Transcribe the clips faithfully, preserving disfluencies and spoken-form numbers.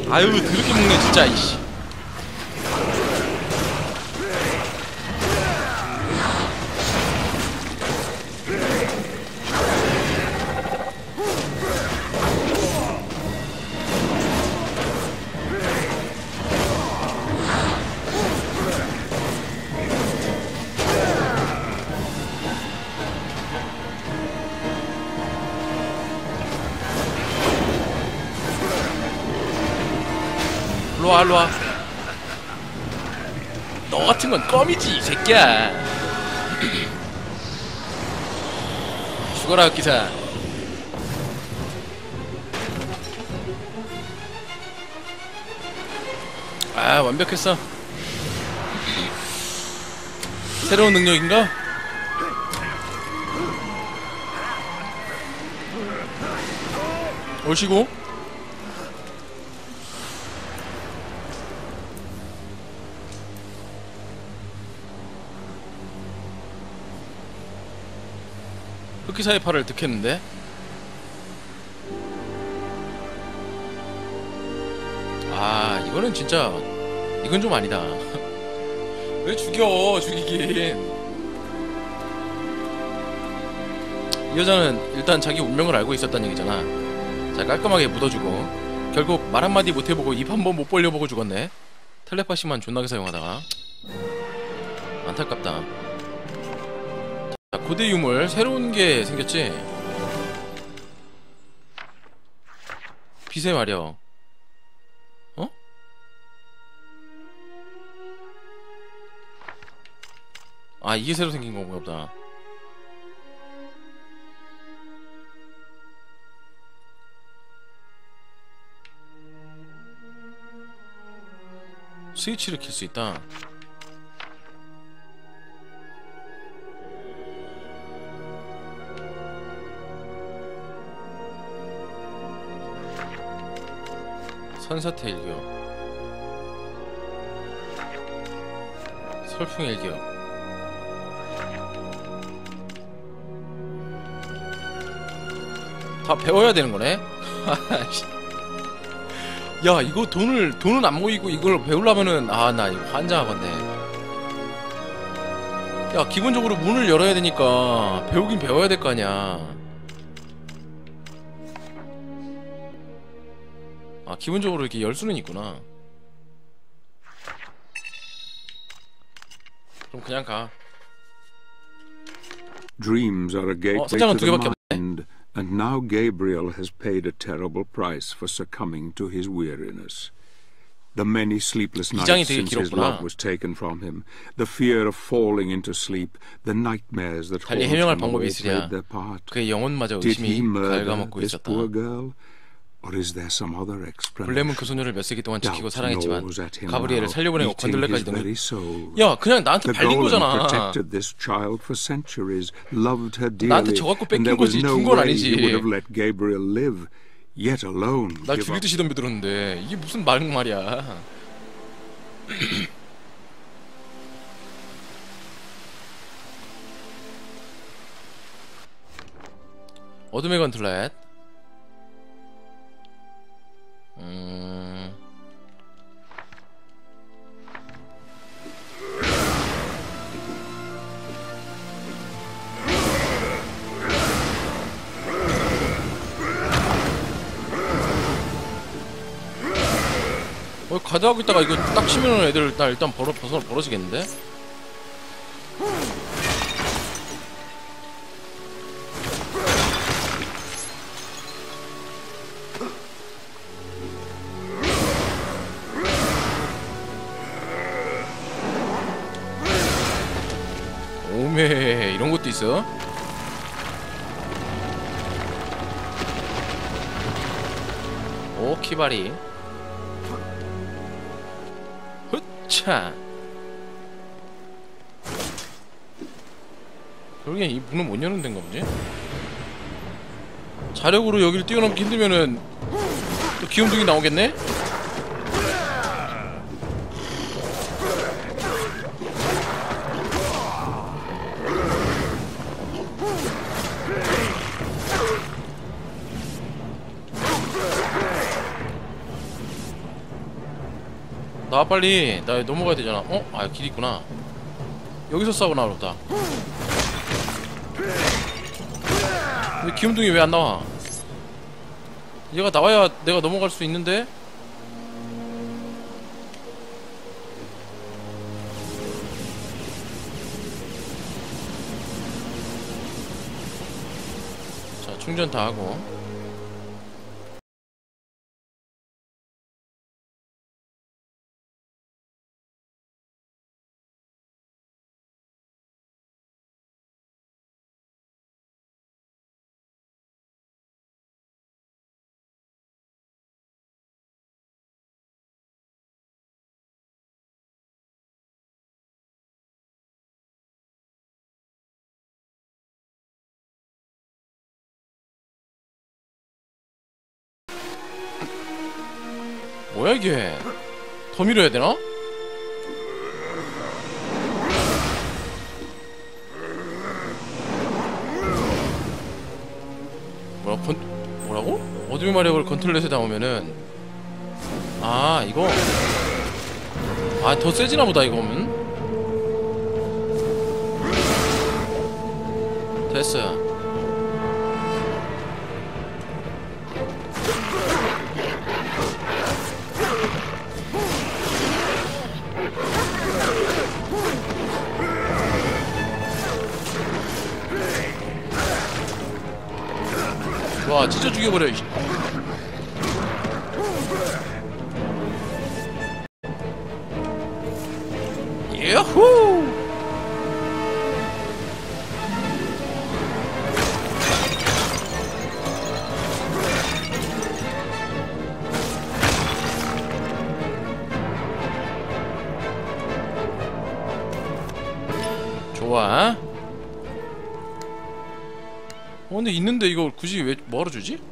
아유 더럽게 먹네 진짜 이씨. 일로와 일로와. 너 같은 건 껌이지 이 새끼야. 죽어라 기사. 아 완벽했어. 새로운 능력인가? 오시고. 흑기사의 팔을 득했는데? 아 이거는 진짜 이건 좀 아니다. 왜 죽여 죽이긴. 이 여자는 일단 자기 운명을 알고 있었단 얘기잖아. 자 깔끔하게 묻어주고 결국 말 한마디 못해보고 입 한번 못 벌려보고 죽었네. 텔레파시만 존나게 사용하다가. 안타깝다. 자, 고대 유물 새로운 게 생겼지? 빛의 마력. 어? 아 이게 새로 생긴 건가 보다. 스위치를 킬 수 있다. 선사태 일격, 설풍 일격. 다 배워야 되는 거네? 야 이거 돈을 돈은 안 모이고 이걸 배우려면은 아 나 이거 환장하겠네. 야 기본적으로 문을 열어야 되니까 배우긴 배워야 될 거 아니야. 아 기본적으로 이렇게 열 수는 있구나. 그럼 그냥 가. Dreams are a gateway 어, to the mind, and now Gabriel has paid a terrible price for succumbing to his weariness. The many sleepless nights since his love was taken from him, the fear of falling into sleep, the nightmares that haunt him always played their part. Did he murder this poor girl? Or is there some other explanation? 블렘은 그 소녀를 몇 세기 동안 지키고 사랑했지만 가브리엘을 살려보내고 건들레까지 등을. 야 그냥 나한테 발린 거잖아. 나한테 저 갖고 뺏긴 거지 준 건 아니지. 날 죽이듯이 덤벼들었는데 이게 무슨 말 말이야. 어둠의 건틀렛. 음... 어, 가드 하고 있다가 이거 딱 치면은 애들 나 일단 벌어 벗어 벌어지겠는데? 오메 이런 것도 있어? 오 키바리. 흑차. 결국엔 이 문은 못 여는 데인가 보지? 자력으로 여기를 뛰어넘기 힘들면은 또 기운둥이 나오겠네? 나와 빨리. 나 넘어가야 되잖아. 어? 아 길 있구나. 여기서 싸우나 보다. 근데 기운둥이 왜 안 나와? 얘가 나와야 내가 넘어갈 수 있는데? 자, 충전 다 하고. 뭐야 이게? 더 밀어야 되나? 뭐야 건 뭐라고? 어둠의 마력을 컨트롤해서 나오면은 아 이거 아 더 세지나 보다 이거면. 됐어. 와 찢어 죽여버려. 예후. 좋아. 어 근데 있는데 이거 굳이 왜 뭐하러 주지?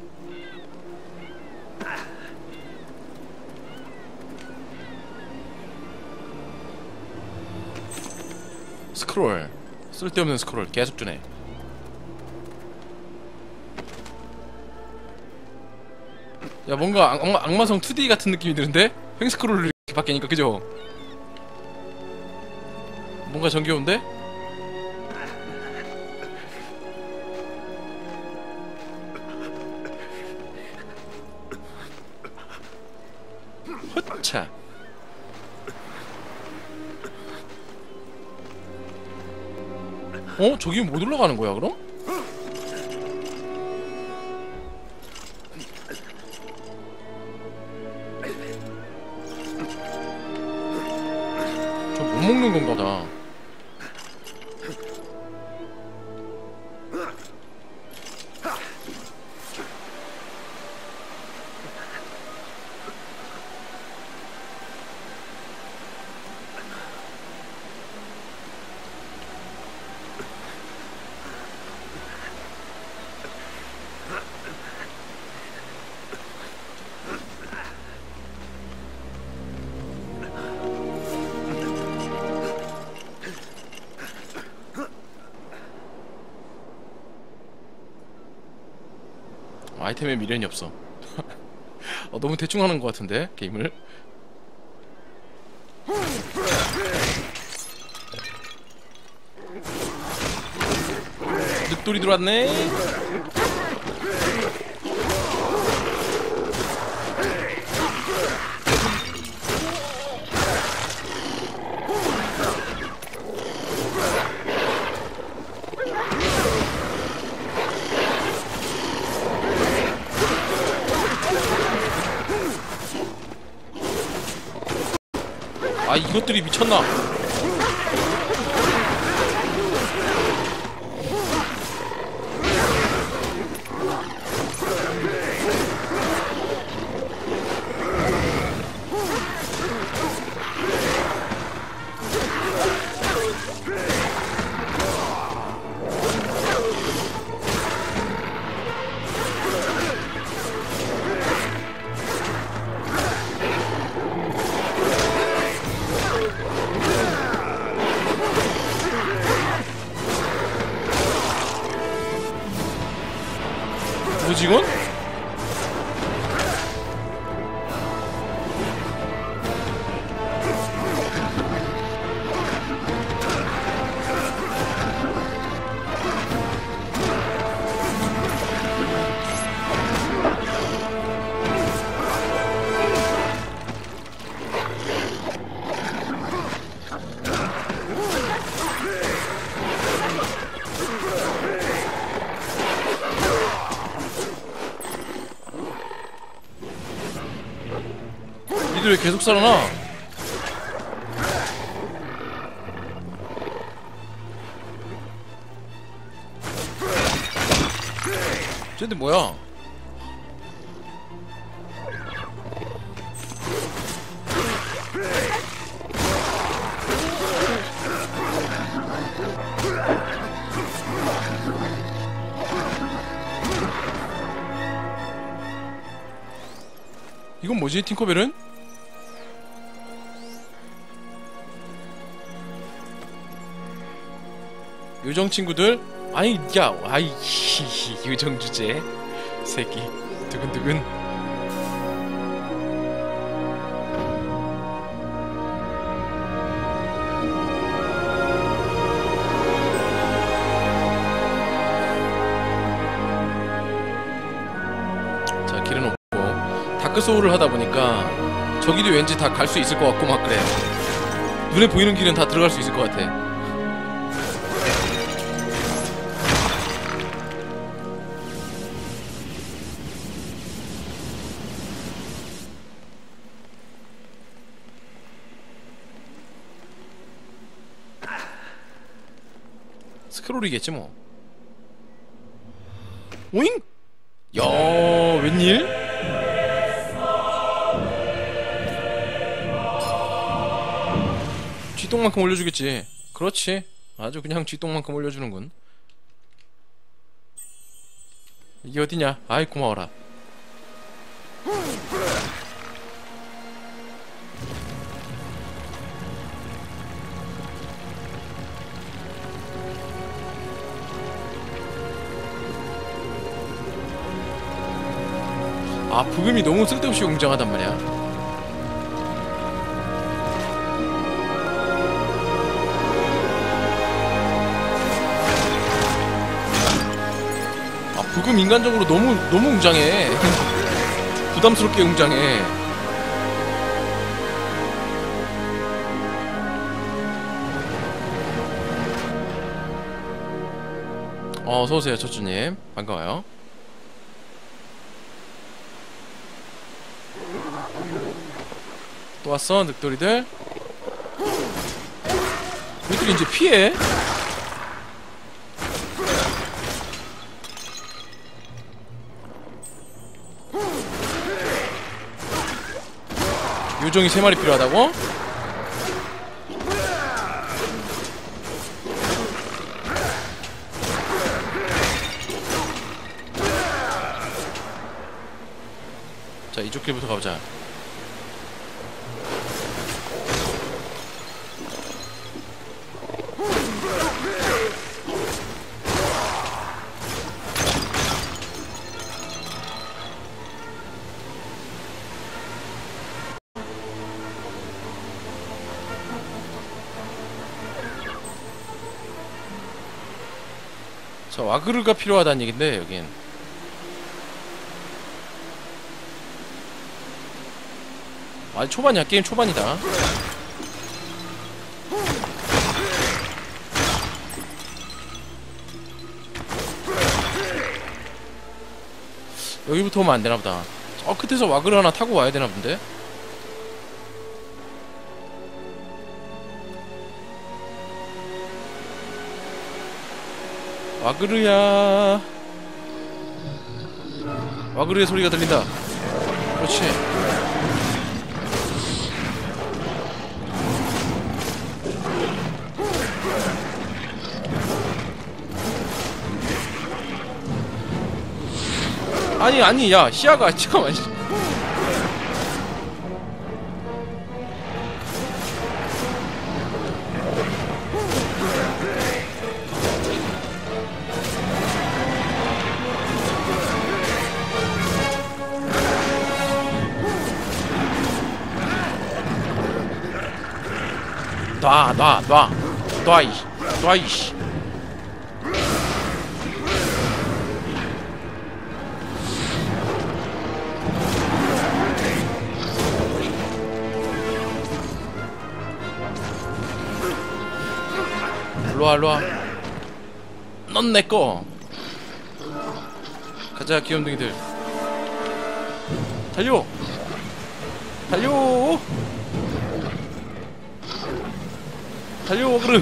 스크롤. 쓸데없는 스크롤 계속 주네. 야 뭔가 악마, 악마성 투디 같은 느낌이 드는데? 횡스크롤로 이렇게 바뀌니까 그죠? 뭔가 정겨운데? 헛차. 어? 저기 못 올라가는 거야 그럼? 저 못 먹는 건가 다. 아이템에 미련이 없어. 어, 너무 대충 하는 것 같은데 게임을. 늑돌이 들어왔네. 아 이것들이 미쳤나? 뭐지 이건? 쟤네들 왜 계속 살아나? 쟤네들 뭐야? 이건 뭐지, 팅커벨은? 요정 친구들? 아니, 야, 아이, 요정 주제. 새끼. 두근두근. 자, 길은 없고. 다크소울을 하다 보니까 저기도 왠지 다 갈 수 있을 것 같고 막 그래. 눈에 보이는 길은 다 들어갈 수 있을 것 같아. 스크롤이겠지 뭐. 오잉? 야, 웬일? 쥐똥만큼 올려주겠지. 그렇지. 아주 그냥 쥐똥만큼 올려주는군. 이게 어디냐? 아이 고마워라. 아, 부금이 너무 쓸데없이 웅장하단 말이야. 아, 부금 인간적으로 너무 너무 웅장해. 부담스럽게 웅장해. 어, 어서오세요 첫주님. 반가워요. 또 왔어 늑돌이들. 늑돌이 이제 피해. 요정이 세 마리 필요하다고? 자, 이쪽 길부터 가보자. 자, 와그르가 필요하다는 얘긴데 여긴 아직 초반이야. 게임 초반이다. 여기부터 오면 안되나보다. 저 끝에서 와그르 하나 타고 와야 되나본데? 와그르야. 와그르의 소리가 들린다. 그렇지. 아니 아니 야 시야가 잠깐만. 놔, 놔, 놔. 놔, 이씨. 놔, 이씨. 일로와, 일로와. 넌 내꺼. 가자, 귀염둥이들. 달려. 달려! 달려, 어그르!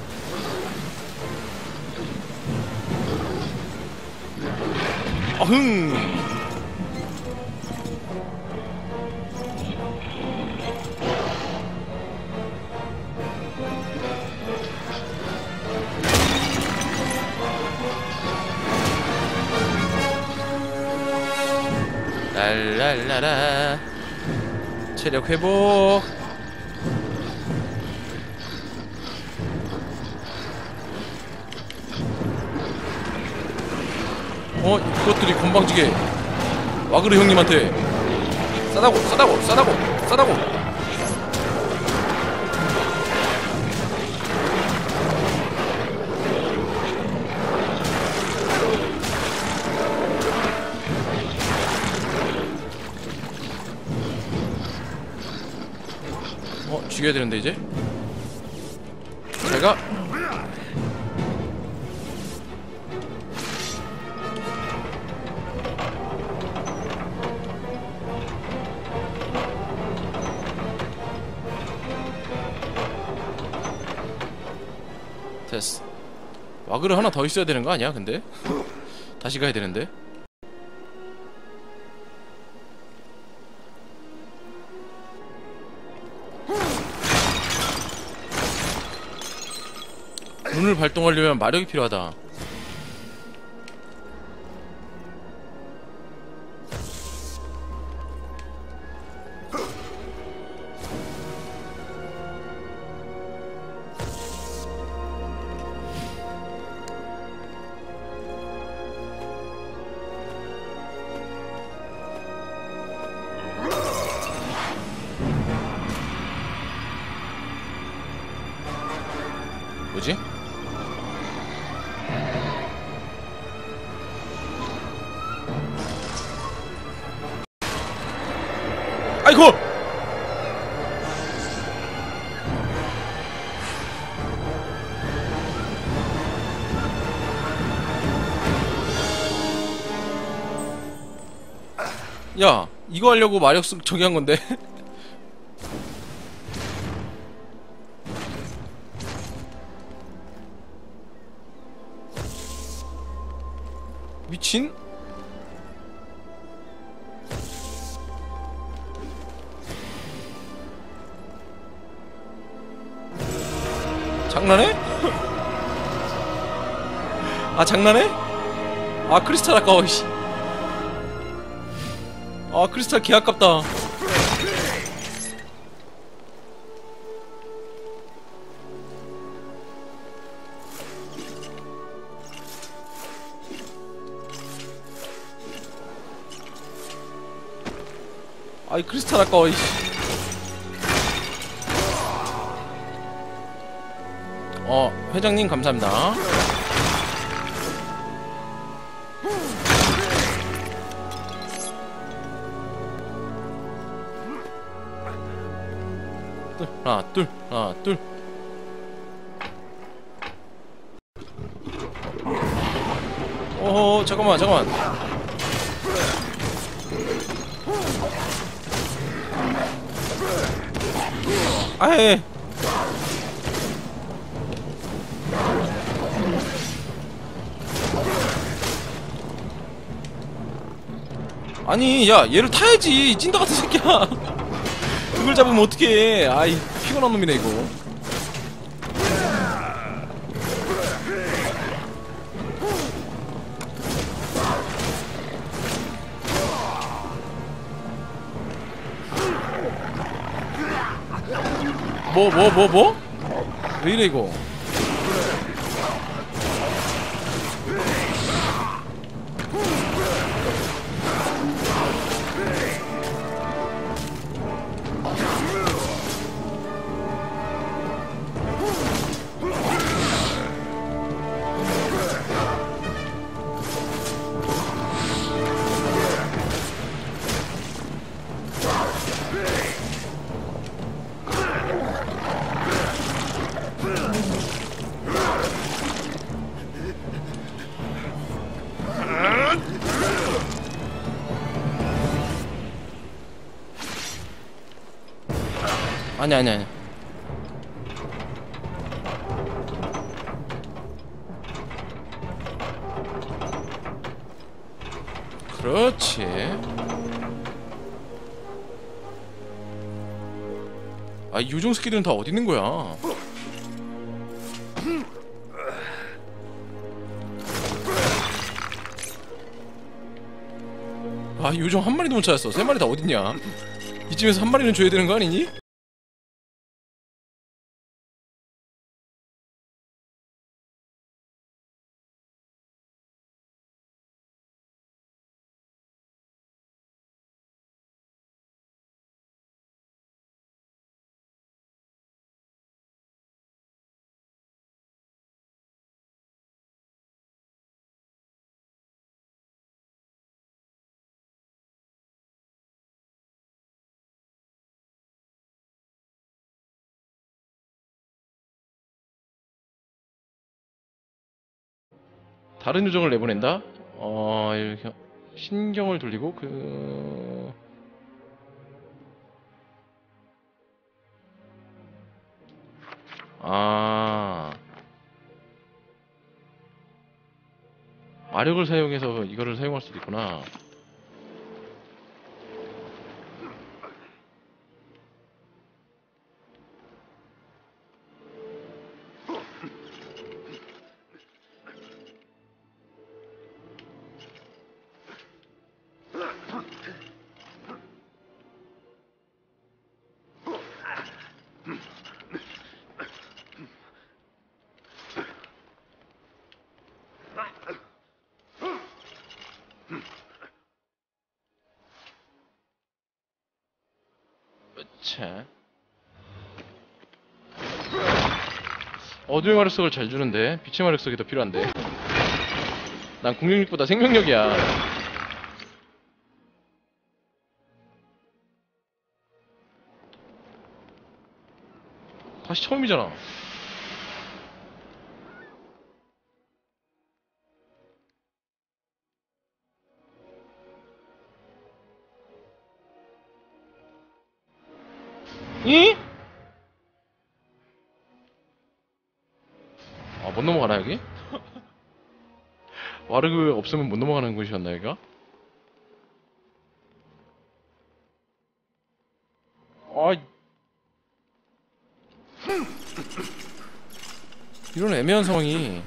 어흥! 랄랄라라. 체력 회복. 어, 이것들이 건방지게 와그르 형님한테 싸다고 싸다고 싸다고 싸다고. 어, 죽여야 되는데 이제. 제가 됐어. 와그르 하나 더 있어야 되는 거 아니야? 근데 다시 가야 되는데. 눈을 발동하려면 마력이 필요하다. 뭐지? 아이고! 야, 이거 하려고 마력 쓰 저기 한 건데. 미친? 장난해? 아, 장난해? 아, 크리스탈 아까워. 씨. 아, 크리스탈 개 아깝다. 아이, 크리스탈 아까워. 이씨. 어, 회장님 감사합니다. 둘, 하나, 둘, 하나, 둘. 오호, 잠깐만, 잠깐만. 아이. 아니, 야, 얘를 타야지. 찐따 같은 새끼야. 그걸 잡으면 어떡해. 아이, 피곤한 놈이네 이거. 뭐 뭐 뭐 뭐? 왜 이래 이거? 아니 아니 아니. 그렇지. 아, 요정 새끼들은 다 어디 있는 거야? 아, 요정 한 마리도 못 찾았어. 세 마리 다 어딨냐? 이쯤에서 한 마리는 줘야 되는 거 아니니? 다른 요정을 내보낸다? 어... 이렇게 신경을 돌리고 그... 아... 마력을 사용해서 이거를 사용할 수도 있구나. 자, 어둠의 마력속을 잘 주는데 빛의 마력속이 더 필요한데. 난 공격력보다 생명력이야. 다시 처음이잖아. 이? 아, 못 넘어가나 여기? 와르그 없으면 못 넘어가는 곳이었나 여기가? 아, 이런 애매한 상황이.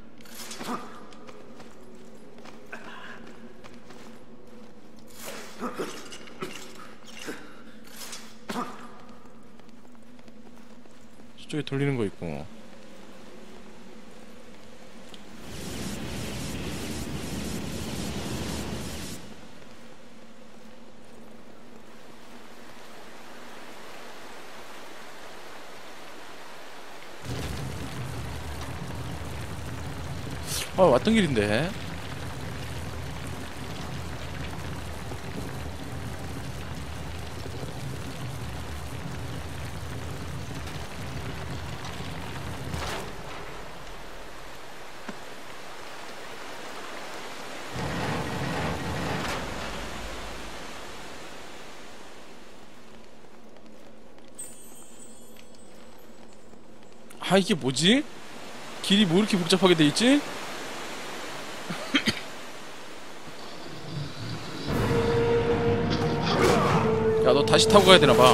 저쪽에 돌리는 거 있고. 아, 왔던 길인데. 아, 이게 뭐지? 길이 뭐 이렇게 복잡하게 돼 있지? 야, 너 다시 타고 가야 되나 봐.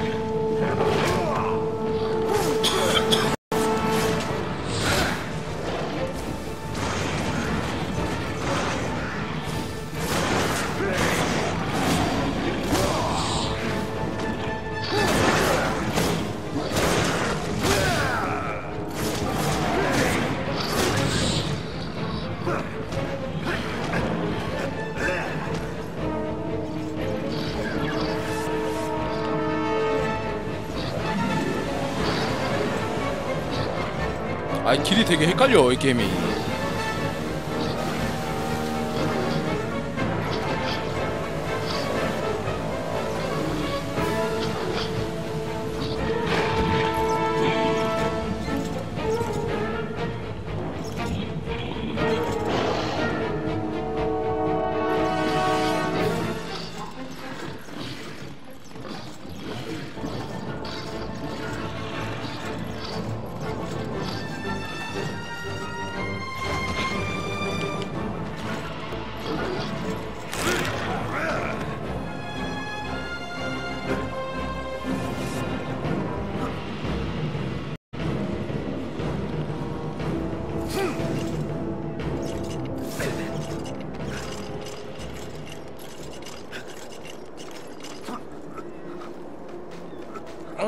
아, 길이 되게 헷갈려 이 게임이.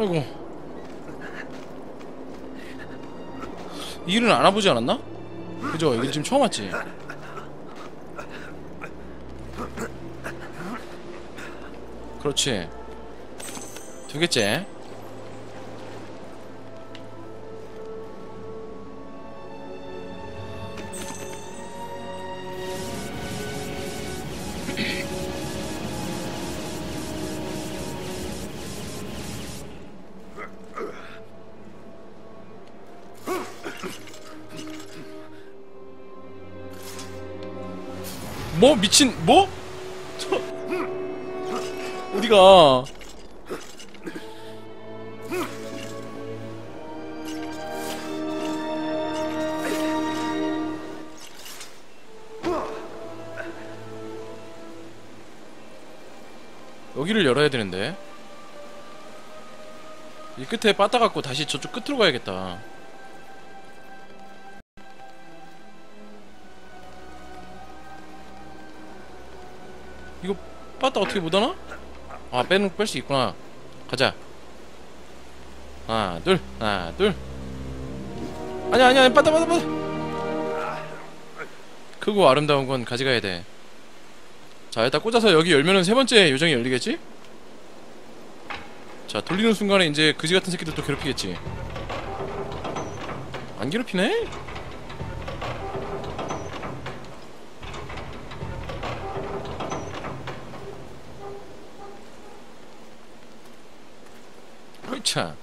아이고. 이 길은 안 와보지 않았나? 그죠? 여기 지금 처음 왔지? 그렇지. 두 개째. 뭐? 미친 뭐? 저... 어디가? 여기를 열어야 되는데. 이 끝에 빠따갖고 다시 저쪽 끝으로 가야겠다. 이거 빠따 어떻게 못하나? 아, 빼는 뺄 수 있구나. 가자. 하나 둘 하나 둘. 아니야 아니야 빠따 빠따 빠따. 크고 아름다운 건 가져가야 돼. 자, 일단 꽂아서 여기 열면은 세 번째 요정이 열리겠지? 자, 돌리는 순간에 이제 그지 같은 새끼들 또 괴롭히겠지. 안 괴롭히네? 차.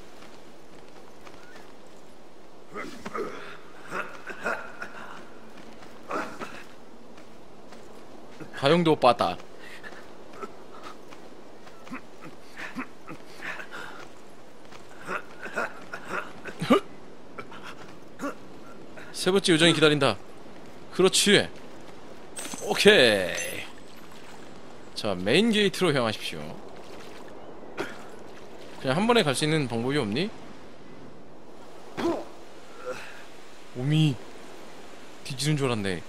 하용도 빠따. 세 번째 요정이 기다린다. 그렇지. 오케이. 자, 메인 게이트로 향하십시오. 그냥 한 번에 갈 수 있는 방법이 없니? 몸이 뒤지는 줄 알았네.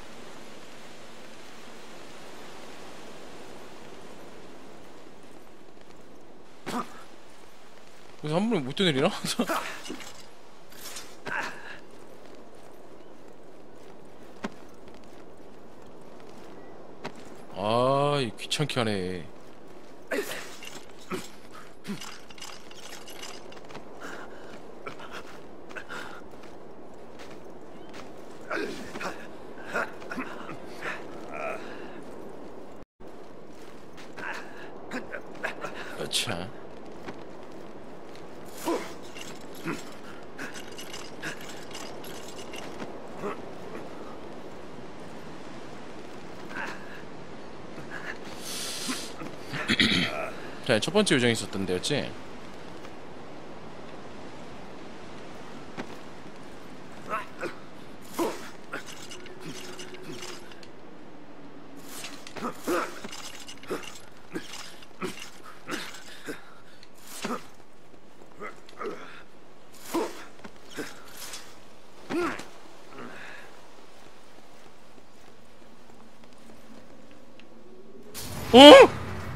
그래서 한 번에 못 뛰어내리나? 아, 귀찮게 하네. 자, 자, 첫 번째 요정이 있었던 데였지? 어?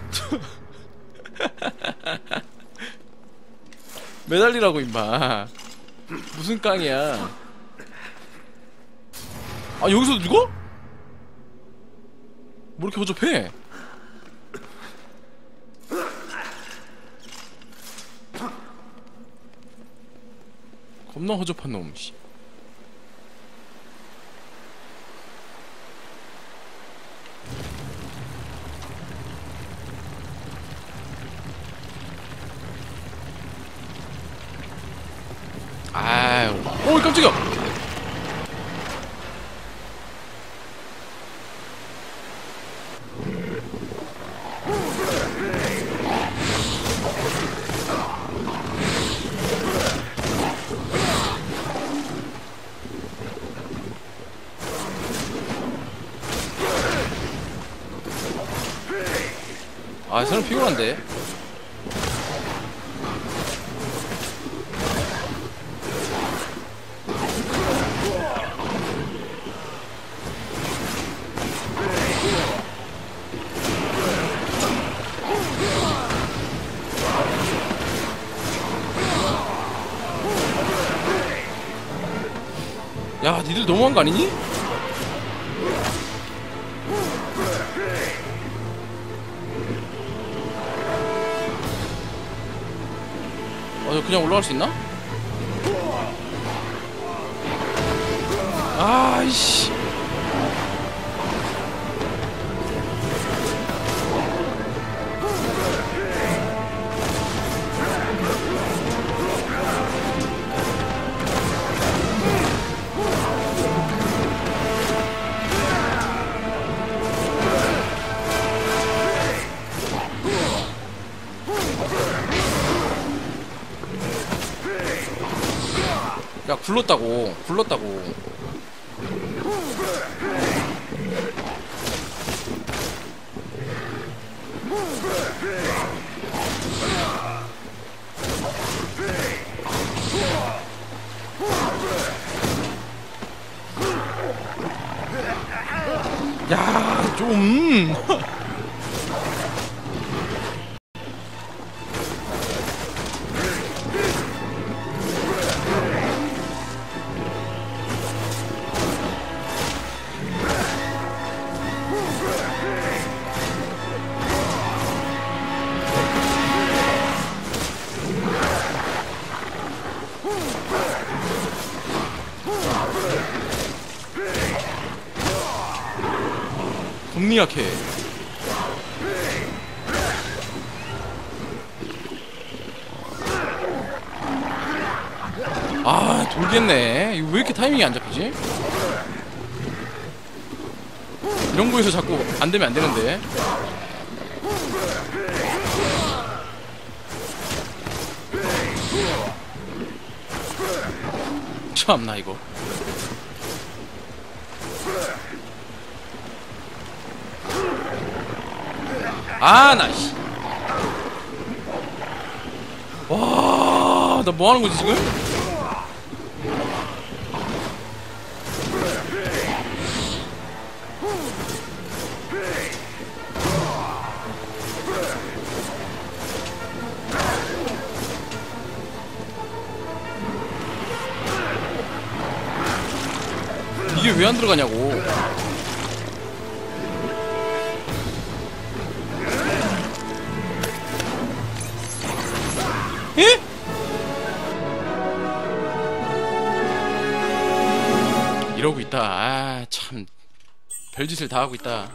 매달리라고 임마. 무슨 깡이야. 아, 여기서도 누가? 뭐 이렇게 허접해? 겁나 허접한 놈. 씨. 아유, 오, 깜짝이야. 아, 사람 피곤한데. 야, 니들 너무한 거 아니니? 어, 그냥 올라갈 수 있나? 아이씨. 야, 굴렀다고. 굴렀다고. 야, 좀. 겁니 약해. 아, 돌겠네. 이거 왜 이렇게 타이밍이 안 잡히지? 이런 거에서 자꾸 안 되면 안 되는데. 참나 이거. 아, 나 씨. 와, 나 뭐 하는 거지 지금? 이게 왜 안 들어가냐고. 에? 이러고 있다. 아, 참 별짓을 다 하고 있다.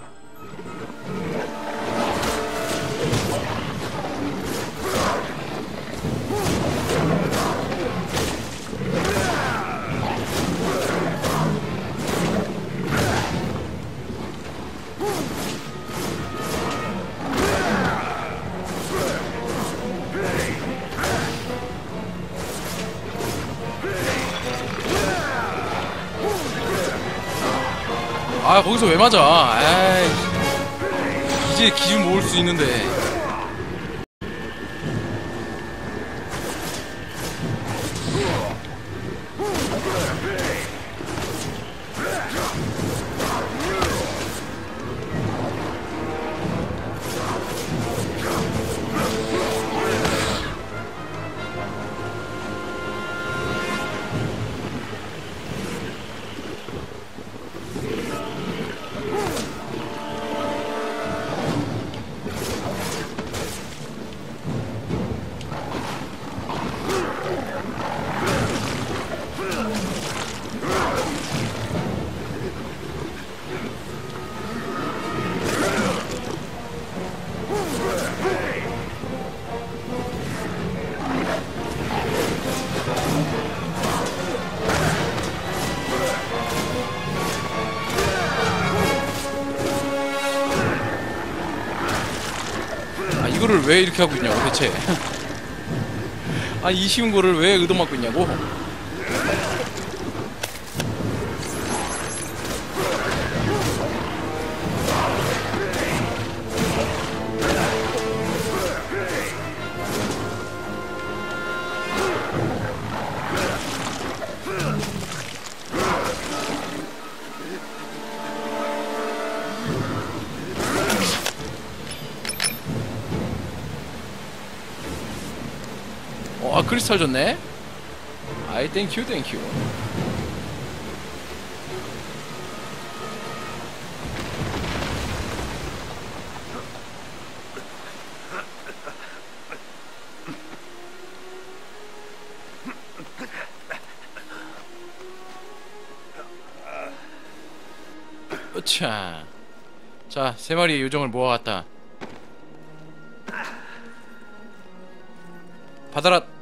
아, 거기서 왜 맞아? 에이, 이제 기운 모을 수 있는데. 이거를 왜 이렇게 하고 있냐고 대체. 아, 이 쉬운 거를 왜 의도맞고 있냐고. 어, 아, 크리스탈 줬네. 아이, 땡큐 땡큐. 으차. 자, 세 마리의 요정을 모아왔다. 받아라.